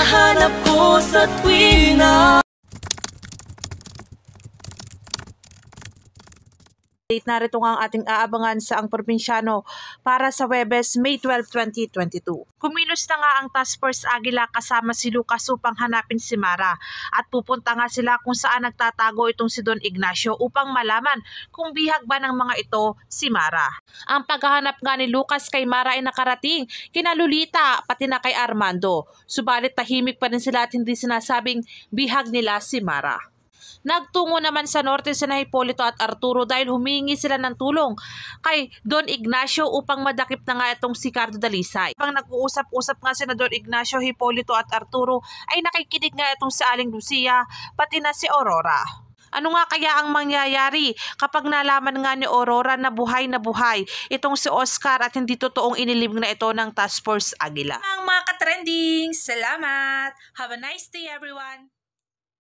hinahanap ko sa tuwing na narito nga ang ating aabangan sa ang probinsyano para sa Huwebes, May 12, 2022. Kumilos na nga ang Task Force Aguila kasama si Lucas upang hanapin si Mara at pupunta nga sila kung saan nagtatago itong si Don Ignacio upang malaman kung bihag ba ng mga ito si Mara. Ang paghahanap nga ni Lucas kay Mara ay nakarating kina Lolita pati na kay Armando. Subalit tahimik pa rin sila at hindi sinasabing bihag nila si Mara. Nagtungo naman sa norte sina Hipolito at Arturo dahil humingi sila ng tulong kay Don Ignacio upang madakip na nga itong si Cardo Dalisay. Habang nag-uusap-usap nga sina Don Ignacio, Hipolito at Arturo ay nakikinig nga itong si Aling Lucia pati na si Aurora. Ano nga kaya ang mangyayari kapag nalaman nga ni Aurora na buhay itong si Oscar at hindi totoong inilibing na ito ng Task Force Aguila? Mga ka-trending, salamat! Have a nice day everyone!